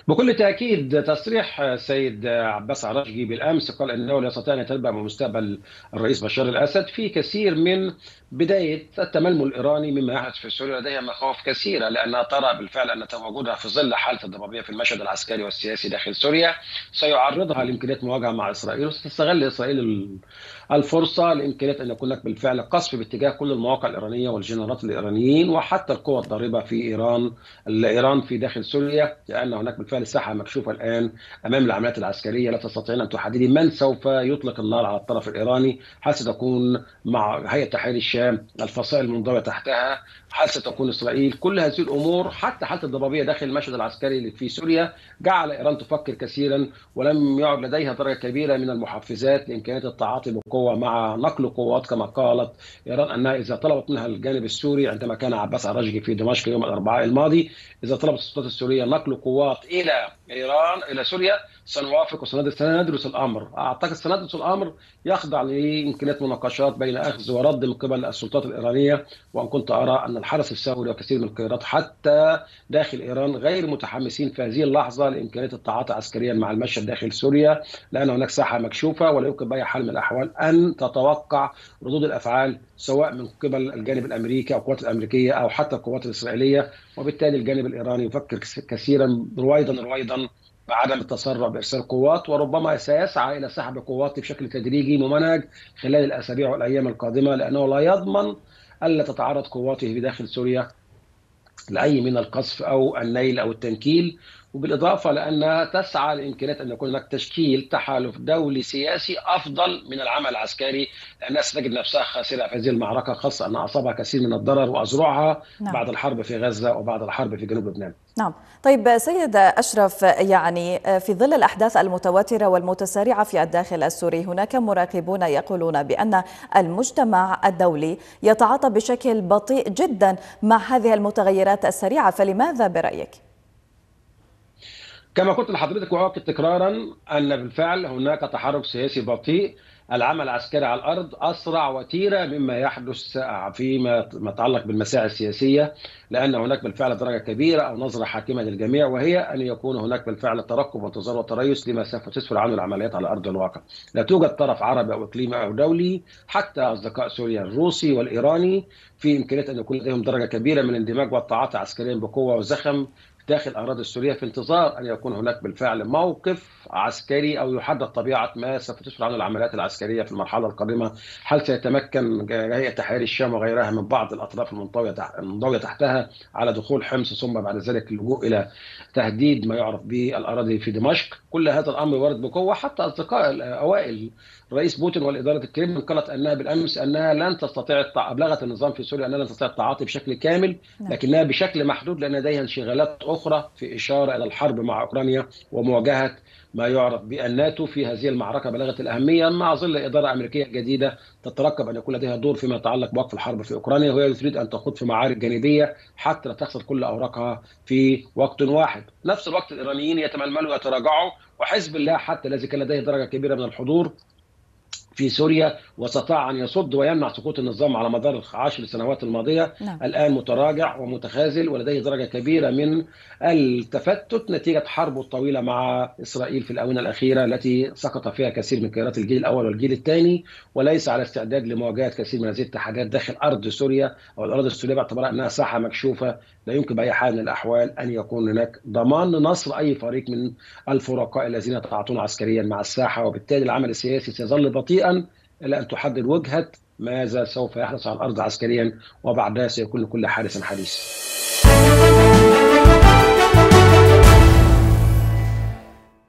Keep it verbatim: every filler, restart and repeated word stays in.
بكل تأكيد تصريح السيد عباس عراقجي بالأمس قال أنه لا يستطيع أن يتنبأ بمستقبل الرئيس بشار الأسد في كثير من بداية التململ الإيراني مما يحدث في سوريا. لديها مخاوف كثيرة لأنها ترى بالفعل أن تواجدها في ظل حالة الضبابية في المشهد العسكري والسياسي داخل سوريا سيعرضها لإمكانية مواجهة مع إسرائيل، وستستغل إسرائيل الفرصة لإمكانية أن يكون هناك بالفعل قصف باتجاه كل المواقع الإيرانية والجنرالات الإيرانيين وحتى القوى الضاربة في إيران ايران في داخل سوريا، لان هناك بالفعل ساحه مكشوفه الان امام العمليات العسكريه. لا تستطيعين ان تحددي من سوف يطلق النار على الطرف الايراني، هل ستكون مع هيئه تحرير الشام، الفصائل المنضويه تحتها، هل ستكون اسرائيل؟ كل هذه الامور حتى حاله الضبابيه داخل المشهد العسكري اللي في سوريا جعل ايران تفكر كثيرا، ولم يعد لديها درجه كبيره من المحفزات لامكانيه التعاطي بقوه مع نقل قوات كما قالت ايران انها اذا طلبت منها الجانب السوري عندما كان عباس عراقجي في دمشق يوم الاربعاء الماضي، إذا طلبت السلطات السورية نقل قوات إلى إيران إلى سوريا سنوافق وسندرس الأمر. أعتقد سندرس الأمر يخضع لإمكانية مناقشات بين أخذ ورد من قبل السلطات الإيرانية، وأن كنت أرى أن الحرس الثوري وكثير من القيادات حتى داخل إيران غير متحمسين في هذه اللحظة لإمكانية التعاطي عسكريا مع المشهد داخل سوريا، لأن هناك ساحة مكشوفة ولا يمكن بأي حال من الأحوال أن تتوقع ردود الأفعال سواء من قبل الجانب الأمريكي أو القوات الأمريكية أو حتى القوات الإسرائيلية. وبالتالي الجانب الإيراني يفكر كثيرا رويدا رويدا بعدم التسرع بإرسال قوات، وربما سيسعى إلى سحب قوات بشكل تدريجي ممنهج خلال الأسابيع والأيام القادمة، لأنه لا يضمن ألا تتعرض قواته في داخل سوريا لأي من القصف أو النيل أو التنكيل. وبالإضافة لأنها تسعى لإمكانية أن يكون هناك تشكيل تحالف دولي سياسي أفضل من العمل العسكري، لأنها ستجد نفسها خاسرة في هذه المعركة، خاصة أن أصابها كثير من الضرر وأزرعها نعم. بعد الحرب في غزة وبعد الحرب في جنوب لبنان. نعم. طيب سيد أشرف، يعني في ظل الأحداث المتواترة والمتسارعة في الداخل السوري هناك مراقبون يقولون بأن المجتمع الدولي يتعاطى بشكل بطيء جدا مع هذه المتغيرات السريعة، فلماذا برأيك؟ كما قلت لحضرتك وأؤكد تكرارا أن بالفعل هناك تحرك سياسي بطيء. العمل العسكري على الأرض أسرع وتيرة مما يحدث فيما يتعلق بالمساعي السياسية، لأن هناك بالفعل درجة كبيرة أو نظرة حاكمة للجميع، وهي أن يكون هناك بالفعل ترقب وانتظار وتريث لما سوف تسفر عنه العمليات على أرض الواقع. لا توجد طرف عربي أو إقليمي أو دولي حتى أصدقاء سوريا الروسي والإيراني في إمكانية أن يكون لديهم درجة كبيرة من الاندماج والتعاطي عسكريا بقوة وزخم داخل الأراضي السورية في انتظار أن يكون هناك بالفعل موقف عسكري أو يحدد طبيعة ما سوف تسفر عنه العمليات العسكرية في المرحلة القادمة. هل سيتمكن هيئة تحرير الشام وغيرها من بعض الأطراف المنضوية تحتها على دخول حمص ثم بعد ذلك اللجوء إلى تهديد ما يعرف بالأراضي في دمشق؟ كل هذا الأمر وارد بقوة. حتى أصدقاء الأوائل الرئيس بوتين والإدارة الكريملين قالت أنها بالأمس أنها لن تستطيع، أبلغت النظام في سوريا أنها لن تستطيع التعاطي بشكل كامل، نعم. لكنها بشكل محدود لأن لديها انشغالات أخرى في إشارة إلى الحرب مع أوكرانيا ومواجهة ما يعرف بالناتو في هذه المعركة بلغة الأهمية، مع ظل إدارة أمريكية جديدة تترقب أن يكون لديها دور فيما يتعلق بوقف الحرب في أوكرانيا، وهي تريد أن تخوض في معارك جانبية حتى لا تخسر كل أوراقها في وقت واحد. نفس الوقت الإيرانيين يتململوا ويتراجعوا، وحزب الله حتى الذي كان لديه درجة كبيرة من الحضور في سوريا واستطاع أن يصد ويمنع سقوط النظام على مدار العشر سنوات الماضية، نعم. الآن متراجع ومتخاذل ولديه درجة كبيرة من التفتت نتيجة حربه الطويلة مع إسرائيل في الآونة الأخيرة التي سقط فيها كثير من قيادات الجيل الأول والجيل الثاني، وليس على استعداد لمواجهة كثير من هذه التحديات داخل أرض سوريا أو الأراضي السورية باعتبارها أنها ساحة مكشوفة لا يمكن بأي حال من الأحوال أن يكون هناك ضمان نصر أي فريق من الفرقاء الذين يتعاطون عسكريا مع الساحة. وبالتالي العمل السياسي سيظل بطيئا إلى أن تحدد وجهة ماذا سوف يحدث على الأرض عسكريا، وبعدها سيكون لكل حادث حديث.